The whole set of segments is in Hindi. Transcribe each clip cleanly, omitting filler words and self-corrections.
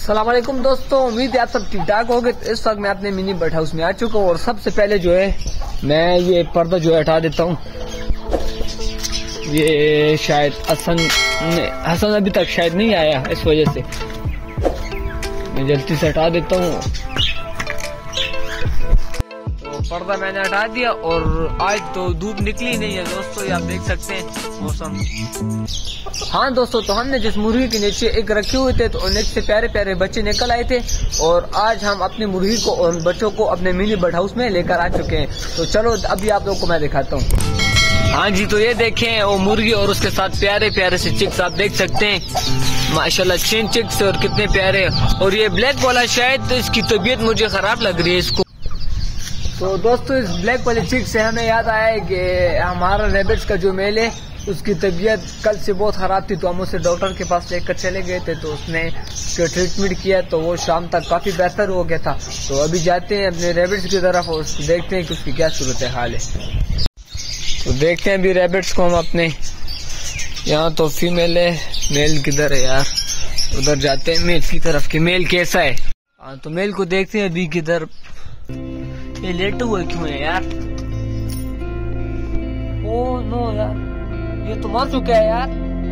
अस्सलाम वालेकुम दोस्तों, उम्मीद है आप सब ठीक ठाक होंगे। इस वक्त मैं अपने मिनी बर्ड हाउस में आ चुका हूँ और सबसे पहले जो है मैं ये पर्दा जो है हटा देता हूँ। ये शायद हसन अभी तक शायद नहीं आया, इस वजह से मैं जल्दी से हटा देता हूँ। तो पर्दा मैंने हटा दिया और आज तो धूप निकली नहीं है दोस्तों, ये आप देख सकते हैं मौसम। हाँ दोस्तों, तो हमने जिस मुर्गी के नीचे एक रखे हुए थे तो उनमें से प्यारे प्यारे बच्चे निकल आए थे और आज हम अपनी मुर्गी को और बच्चों को अपने मिनी बर्ड हाउस में लेकर आ चुके हैं। तो चलो अभी आप लोगों को मैं दिखाता हूँ। हाँ जी, तो ये देखें वो मुर्गी और उसके साथ प्यारे प्यारे से चिक्स आप देख सकते हैं, माशाल्लाह 6 चिक्स और कितने प्यारे। और ये ब्लैक वाला शायद इसकी तबीयत मुझे खराब लग रही है इसको। तो दोस्तों, इस ब्लैक वाले चिक्स से हमें याद आया है कि हमारा रैबिट्स का जो मेल है उसकी तबीयत कल से बहुत ख़राब थी, तो हम उसे डॉक्टर के पास लेकर चले गए थे। तो उसने उसका ट्रीटमेंट किया तो वो शाम तक काफ़ी बेहतर हो गया था। तो अभी जाते हैं अपने रैबिट्स की तरफ और उसको देखते हैं कि उसकी क्या सूरत हाल है। तो देखते हैं अभी रैबिट्स को हम अपने यहाँ। तो फीमेल है, मेल किधर है यार? उधर जाते हैं मेल की तरफ कि मेल कैसा है। हाँ, तो मेल को देखते हैं अभी किधर। ये लेटे हुए क्यों है यार? ओ नो यार, ये तो मर चुका है यार।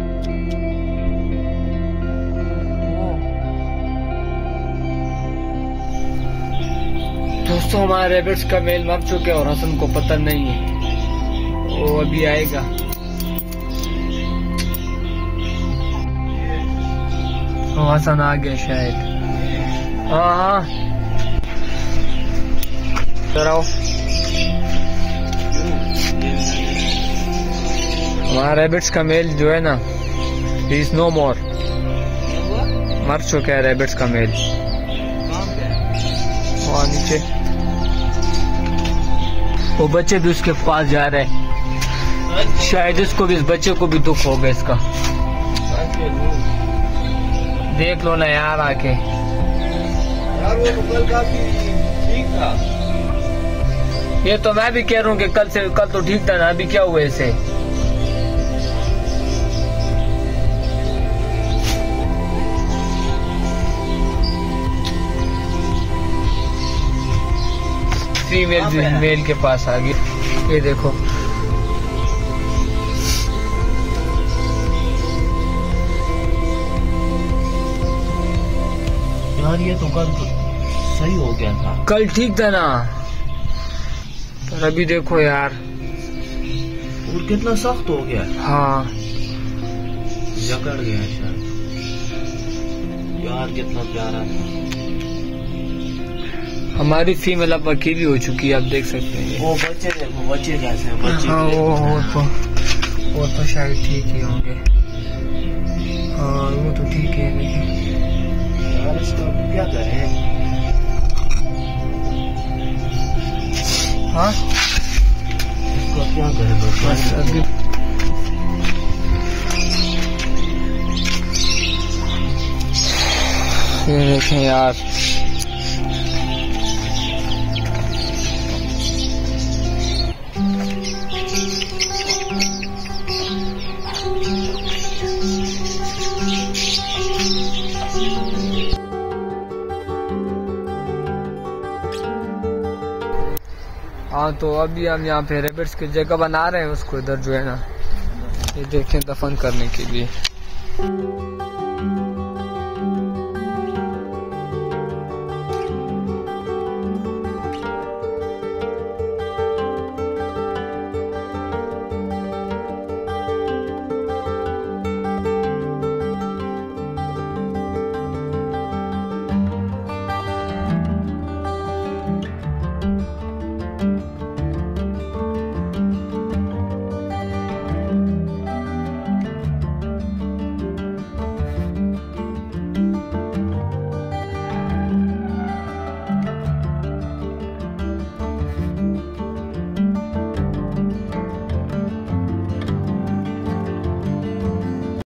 दोस्तों, हमारे रैबिट्स का मेल मर चुका है और हसन को पता नहीं है, वो अभी आएगा। ओ हसन आ गया शायद। हाँ कराओ। हमारा रैबिट्स का मेल जो है ना, ही इज नो मोर, मर चुका है रैबिट्स का मेल। वहाँ नीचे वो बच्चे भी उसके पास जा रहे हैं, शायद इसको भी, इस बच्चे को भी दुख होगा इसका। देख लो ना यार आके। यार वो तो कल काफी ठीक था। ये तो मैं भी कह रहा हूँ कि कल तो ठीक था ना, अभी क्या हुआ इसे? फीमेल मेल के पास आ गई, ये देखो। यार ये तो कल सही हो गया था, कल ठीक था ना, पर अभी देखो यार और कितना सख्त हो गया। हाँ, जकड़ गया शायद। यार कितना प्यारा था। हमारी फीमेल अब अकेली हो चुकी है, आप देख सकते हैं। वो बच्चे देखो, बच्चे कैसे हैं बच्चे। हाँ, वो तो शायद ठीक ही होंगे। हाँ, वो तो ठीक है। यार इसका क्या करें? हाँ, इसका क्या करें? बस अभी ये देखें यार, हाँ। तो अभी हम यहाँ पे रैबिट्स की जगह बना रहे हैं उसको, इधर जो है ना, ये देखें दफन करने के लिए।